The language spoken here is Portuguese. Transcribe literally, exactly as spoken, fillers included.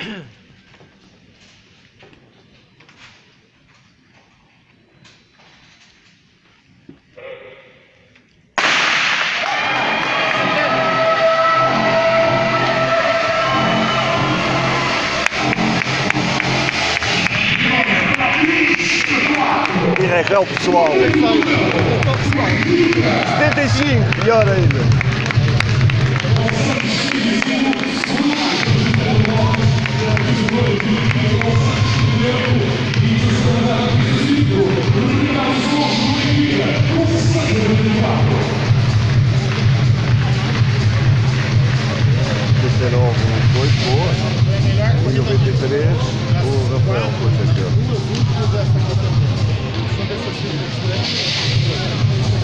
Irregal pessoal. setenta e cinco, pior ainda. dezenove, dois boas. E noventa e três, o Rafael foi aquele.